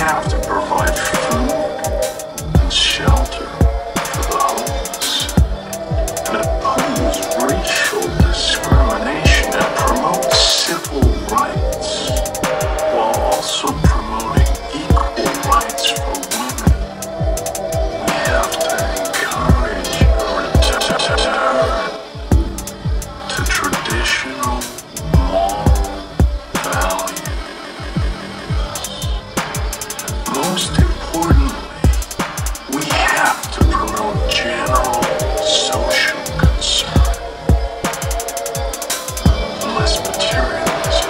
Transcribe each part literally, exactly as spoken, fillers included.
have to provide food and shelter for the homeless, and oppose racial discrimination and promote civil rights, while also promoting equal rights for women. We have to encourage a return to traditional moral values. Most importantly, we have to promote general social concern, less materialism.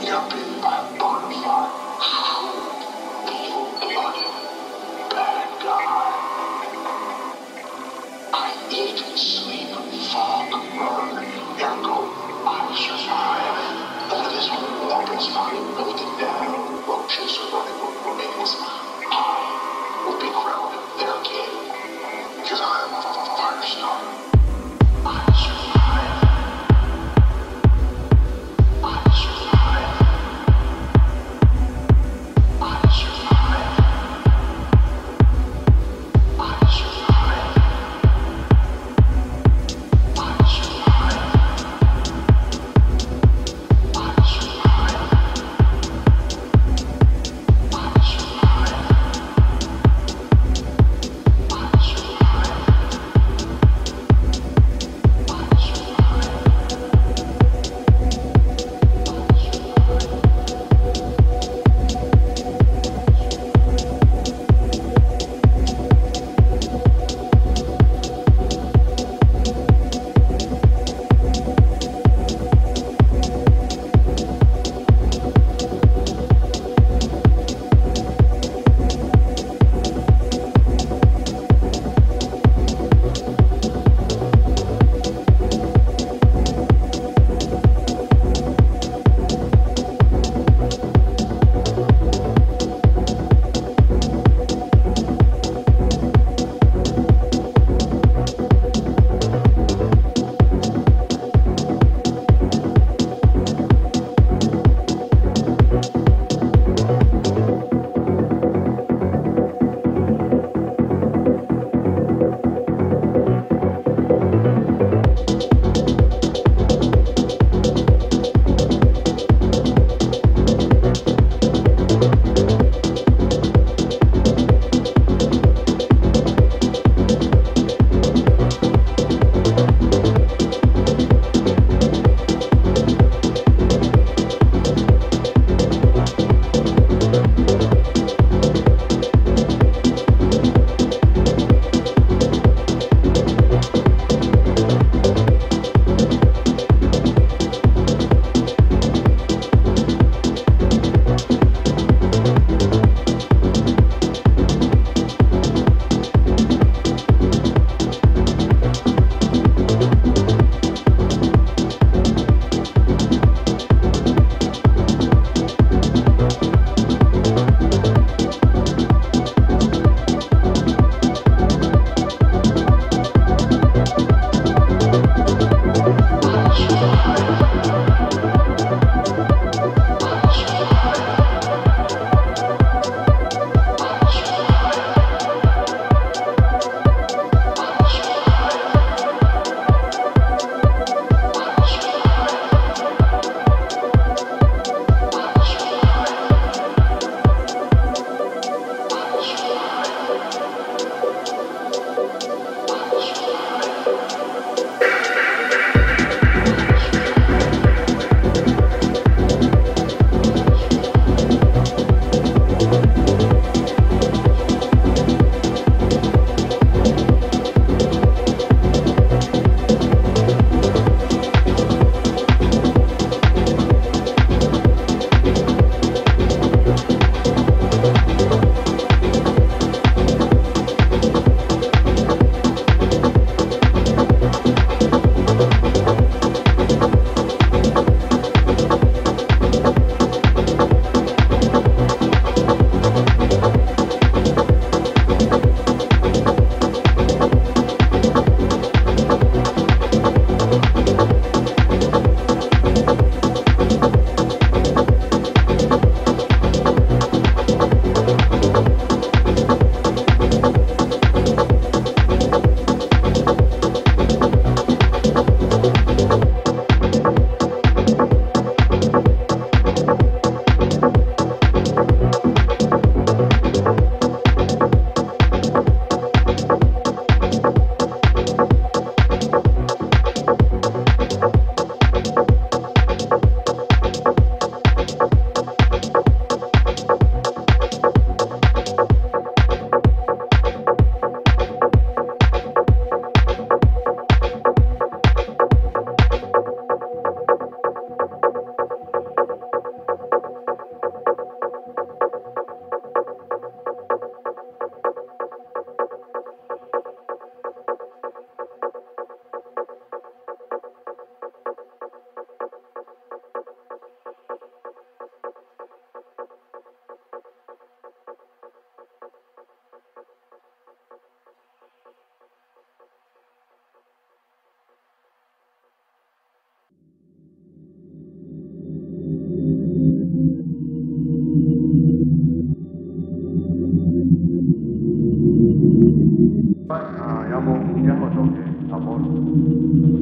got bitten by a butterfly. Evil-blooded bad guy. I eat, sleep, fog, burn, ergo, I survive. Over this mortal body melted down, roaches running remains, I will be crowned their king. Because I am a fire starter. I survive. I survive.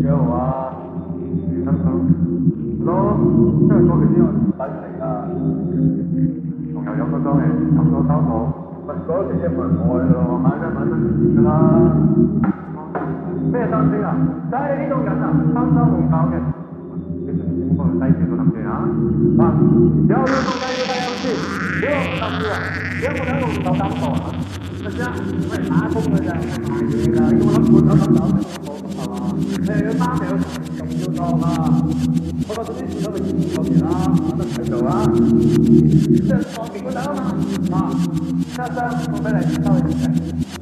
幾號啊？等等，咯，即係嗰幾天我抵嚟啊！仲有有個周期，冚咗收到，咪嗰幾日咪愛咯，買真買真㗎啦。咩單車啊？就係呢種人啊，三三紅搞嘅。你成日幫佢低住個諗住啊！啊，有冇中計要睇有先？如果唔得嘅，如果我喺度唔夠膽做啊？咪先，我係打工嘅咋，唔係賣嘢㗎。你我諗半手咁搞，你都冇咁係嘛？你係要擔你要重要當啊！我覺得呢次都未見過面啦，我都唔使做啦。即係放幾個等啊嘛，啊，一張送俾你收你嘅。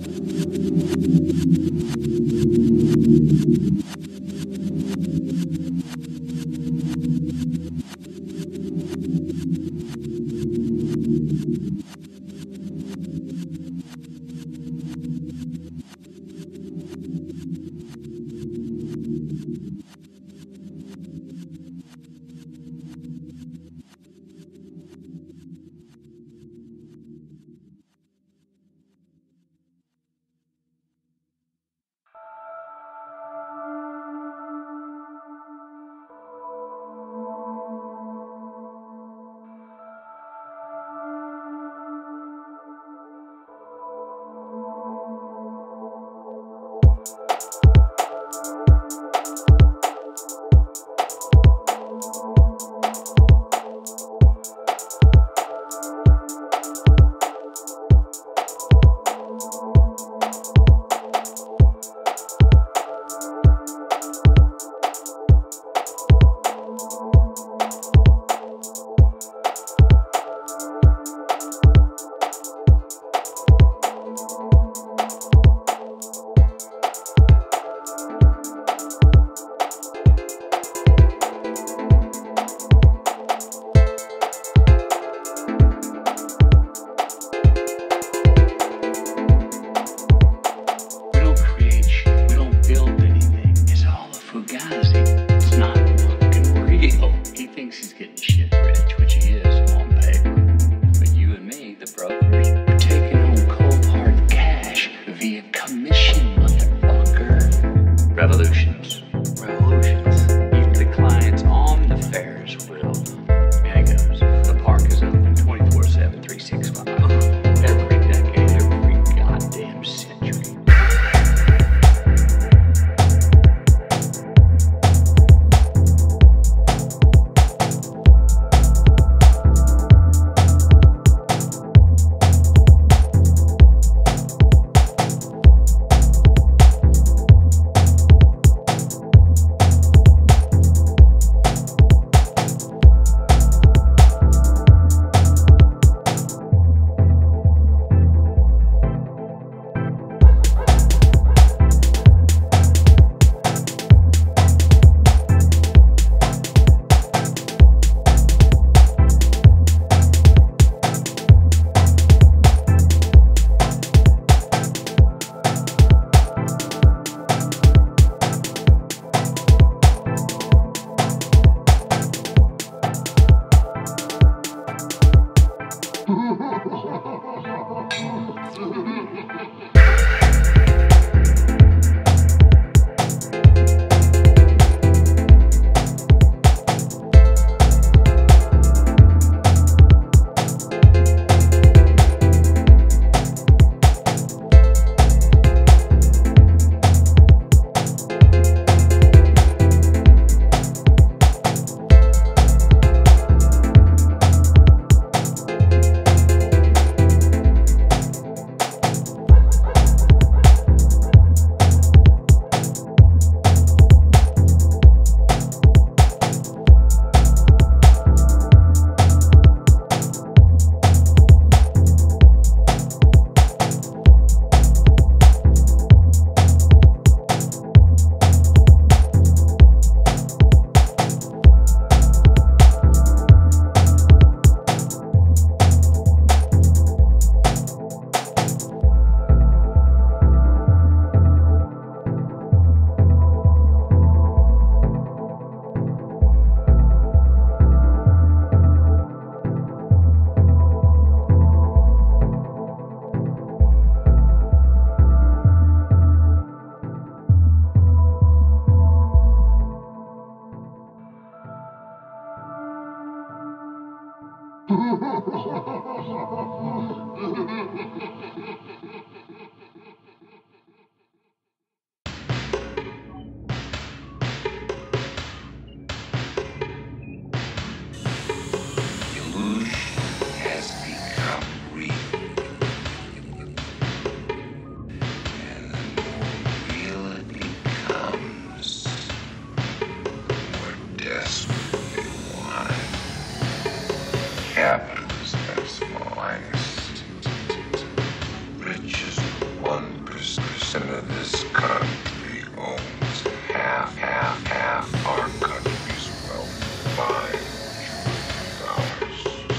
Capitalism finest. Richest one percent of this country owns half, half, half our country's wealth. Five dollars.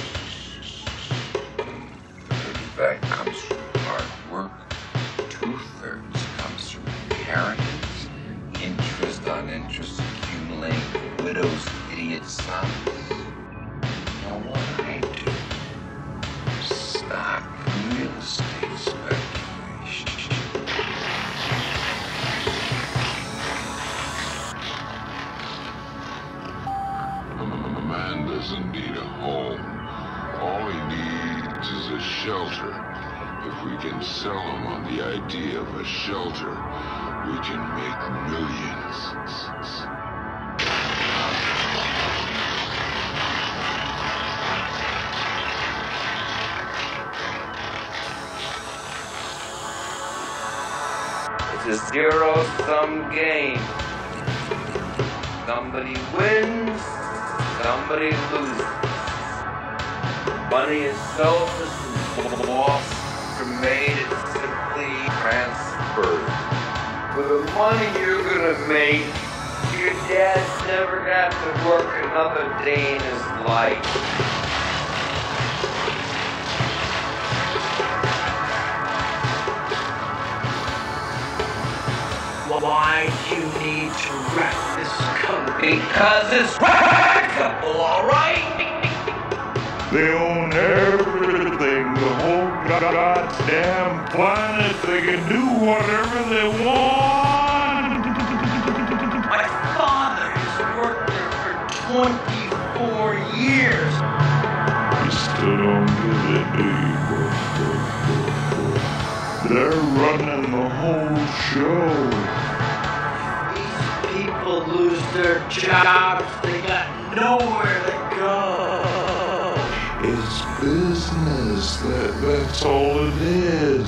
One third of that comes from hard work. Two thirds comes from inheritance. Interest on interest accumulating for widows' idiot sons. Now what I do? Stock real estate speculation. A man doesn't need a home. All he needs is a shelter. If we can sell him on the idea of a shelter, we can make millions. It's a zero-sum game. Somebody wins, somebody loses. Money is selfish and lost or made, it's simply transferred. With the money you're gonna make, your dad's never got to work another day in his life. Why do you need to wreck this country? Because it's wreckable, alright? They own everything, the whole goddamn planet. They can do whatever they want. My father has worked there for twenty-four years. You still don't get it, do you? They're running the whole show. These people lose their jobs, they got nowhere to go. It's business, that, that's all it is.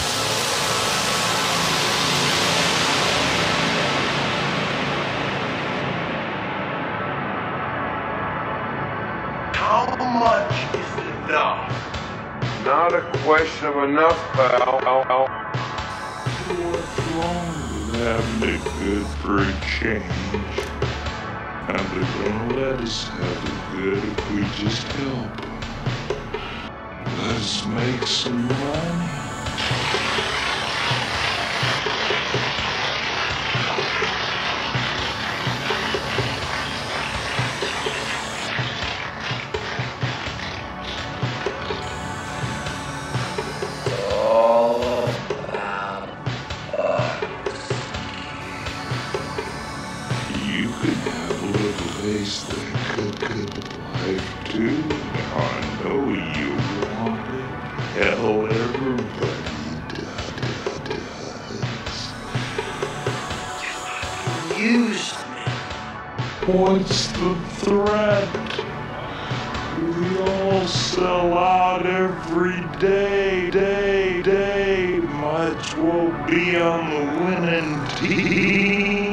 How much is enough? Not a question of enough, pal. What's wrong with having it good for a change? And they're gonna let us have it good if we just help them. Let's make some money. All about us. You could have a little taste that good, good life too. Now I know you want it. Hell, everybody does. Use me. What's the threat? We all sell out every day, day, day. Might as well be on the winning team.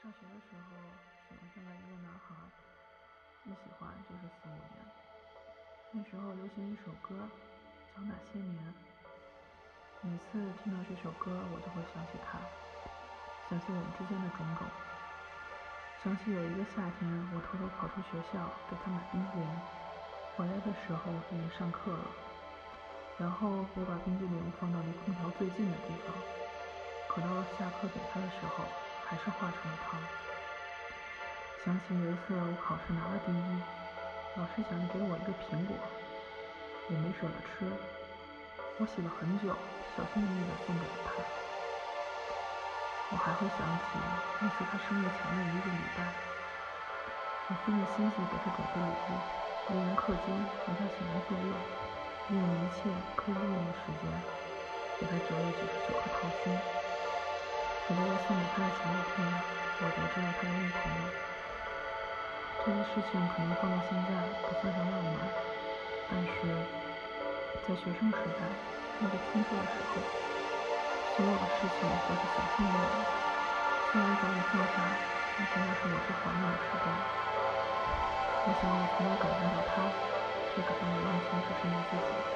上学的时候喜欢上了一个男孩，一喜欢就是四五年。那时候流行一首歌叫《那些年》，每次听到这首歌我就会想起他，想起我们之间的种种，想起有一个夏天我偷偷跑出学校给他买冰淇淋，回来的时候已经上课了，然后我把冰淇淋放到离空调最近的地方，可到了下课给他的时候还是化成了汤。想起有一次我考试拿了第一，老师想给我一个苹果，我没舍得吃，我洗了很久，小心翼翼地送给了他。我还会想起那次他生日前的一个礼拜，我费尽心思给他准备礼物，利用课间让他写完作业，利用一切可以利用的时间给他折了九十九颗桃心。可就在送给他的前一天，我得知了他的女朋友。这些事情可能放到现在不算上浪漫，但是在学生时代那个青涩的时候，所有的事情都是小心翼翼的。虽然早已放下，但是那是我最怀念的时光。我想我从未感动到他，却感动了年轻时深的自己。